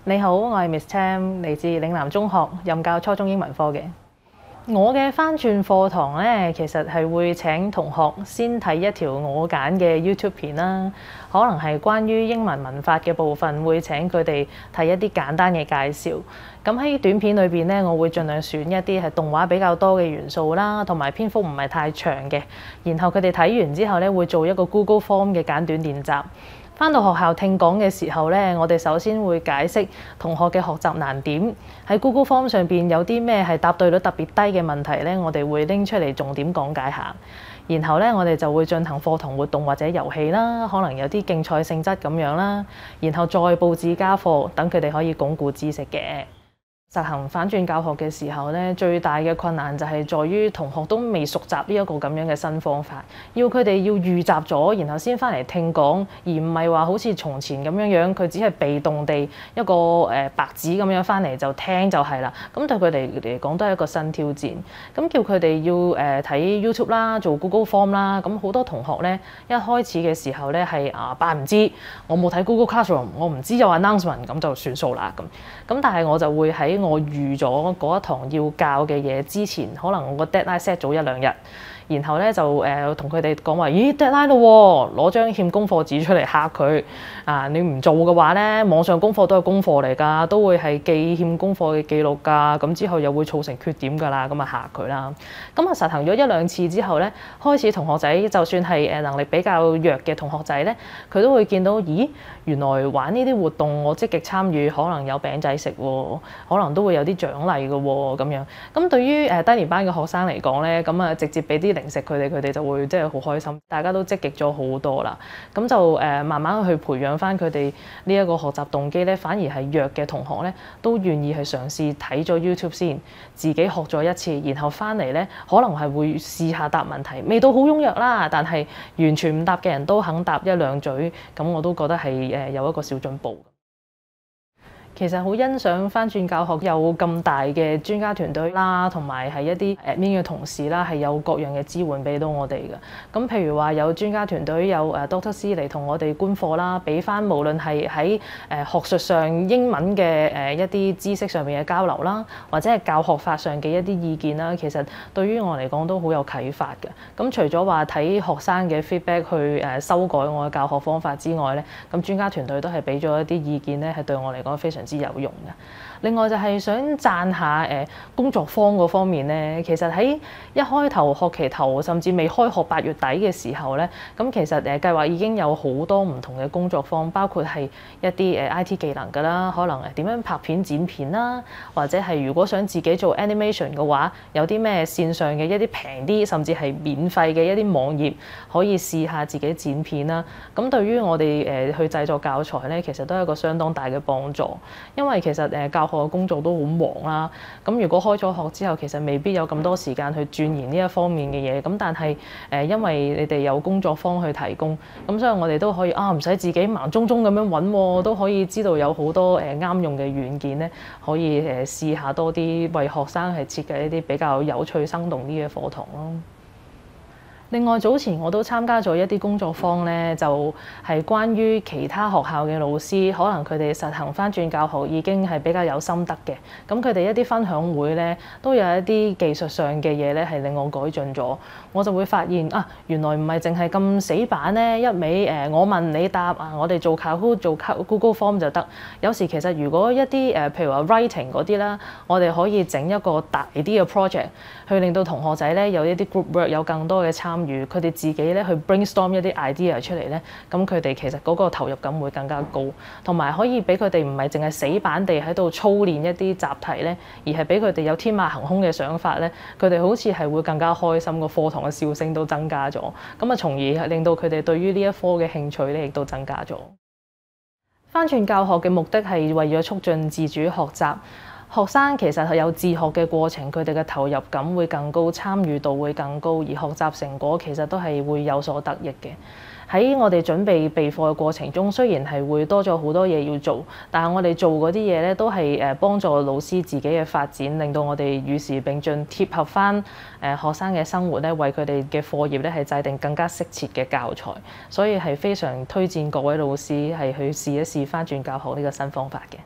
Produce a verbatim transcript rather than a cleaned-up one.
你好，我係 Miss Tam，嚟自嶺南中學，任教初中英文科嘅。我嘅翻轉課堂咧，其實係會請同學先睇一條我揀嘅 YouTube 片啦，可能係關於英文文法嘅部分，會請佢哋睇一啲簡單嘅介紹。咁喺短片裏邊咧，我會盡量選一啲係動畫比較多嘅元素啦，同埋篇幅唔係太長嘅。然後佢哋睇完之後咧，會做一個 Google Form 嘅簡短練習。返到學校聽講嘅時候咧，我哋首先會解釋同學嘅學習難點，喺 Google Form 上邊有啲咩係答對率特別低嘅問題咧，我哋會拎出嚟重點講解下。然後咧，我哋就會進行課堂活動或者遊戲啦，可能有啲競賽性質咁樣啦。然後再佈置家課，等佢哋可以鞏固知識嘅。實行反轉教學嘅時候咧，最大嘅困難就係在於同學都未熟習呢一個咁樣嘅新方法，要佢哋要預習咗，然後先翻嚟聽講，而唔係話好似從前咁樣樣，佢只係被動地一個誒白紙咁樣翻嚟就聽就係啦。咁對佢哋嚟講都係一個新挑戰。咁叫佢哋要誒睇 YouTube 啦，做 Google Form 啦。咁好多同學咧一開始嘅時候咧係啊扮唔知，我冇睇 Google Classroom，我唔知有 announcement 咁就算數啦咁。咁但係我就會喺我預咗嗰一堂要教嘅嘢之前，可能我個 deadline set 早一兩日，然後咧就誒同佢哋講話，咦 deadline 咯喎，攞張欠功課紙出嚟嚇佢啊！你唔做嘅話咧，網上功課都係功課嚟㗎，都會係記欠功課嘅記錄㗎，咁之後又會造成缺點㗎啦，咁啊嚇佢啦。咁啊實行咗一兩次之後咧，開始同學仔就算係誒能力比較弱嘅同學仔咧，佢都會見到，咦原來玩呢啲活動我積極參與，可能有餅仔食喎，可能都會有啲獎勵嘅喎，咁樣。咁對於誒低年班嘅學生嚟講咧，咁啊直接俾啲零食佢哋，佢哋就會即係好開心，大家都積極咗好多啦。咁就誒慢慢去培養翻佢哋呢一個學習動機咧，反而係弱嘅同學咧都願意去嘗試睇咗 YouTube 先，自己學咗一次，然後翻嚟咧可能係會試下答問題，未到好踴躍啦，但係完全唔答嘅人都肯答一兩嘴，咁我都覺得係誒有一個小進步。其實好欣賞翻轉教學有咁大嘅專家團隊啦，同埋係一啲 admin 嘅同事啦，係有各樣嘅支援俾到我哋嘅。咁譬如話有專家團隊有誒 Doctor C 嚟同我哋觀課啦，俾翻無論係喺誒學術上英文嘅誒一啲知識上面嘅交流啦，或者係教學法上嘅一啲意見啦，其實對於我嚟講都好有啟發嘅。咁除咗話睇學生嘅 feedback 去誒修改我嘅教學方法之外咧，咁專家團隊都係俾咗一啲意見咧，係對我嚟講非常之有用嘅。另外就係想讚下誒工作坊嗰方面咧，其實喺一開頭學期頭甚至未開學八月底嘅時候咧，咁其實誒計劃已經有好多唔同嘅工作坊，包括係一啲誒 I T 技能㗎啦，可能誒點樣拍片剪片啦，或者係如果想自己做 animation 嘅話，有啲咩線上嘅一啲平啲甚至係免費嘅一啲網頁可以試下自己剪片啦。咁對於我哋誒去製作教材咧，其實都係一個相當大嘅幫助。因為其實誒教學嘅工作都好忙啦，咁如果開咗學之後，其實未必有咁多時間去鑽研呢一方面嘅嘢。咁但係誒，因為你哋有工作坊去提供，咁所以我哋都可以啊，唔使自己盲舂舂咁樣揾，都可以知道有好多誒啱用嘅軟件咧，可以誒試下多啲為學生係設計一啲比較有趣生動啲嘅課堂咯。另外早前我都參加咗一啲工作坊咧，就係關於其他學校嘅老師，可能佢哋實行翻轉教學已經係比較有心得嘅。咁佢哋一啲分享會咧，都有一啲技術上嘅嘢咧，係令我改進咗。我就會發現啊，原來唔係淨係咁死板咧，一味誒我問你答啊，我哋做 Kahoot 做 Google Form 就得。有時其實如果一啲誒譬如話 writing 嗰啲啦，我哋可以整一個大啲嘅 project，去令到同學仔咧有一啲 group work 有更多嘅參與，佢哋自己咧去 brainstorm 一啲 idea 出嚟咧，咁佢哋其實嗰個投入感會更加高，同埋可以俾佢哋唔係淨係死板地喺度操練一啲習題咧，而係俾佢哋有天馬行空嘅想法咧，佢哋好似係會更加開心，個課堂嘅笑聲都增加咗，咁啊從而令到佢哋對於呢一科嘅興趣咧亦都增加咗。翻轉教學嘅目的係為咗促進自主學習。學生其實係有自學嘅過程，佢哋嘅投入感會更高，參與度會更高，而學習成果其實都係會有所得益嘅。喺我哋準備備課嘅過程中，雖然係會多咗好多嘢要做，但係我哋做嗰啲嘢咧都係誒幫助老師自己嘅發展，令到我哋與時並進，貼合翻誒學生嘅生活咧，為佢哋嘅課業咧係制定更加適切嘅教材。所以係非常推薦各位老師係去試一試翻轉教學呢個新方法嘅。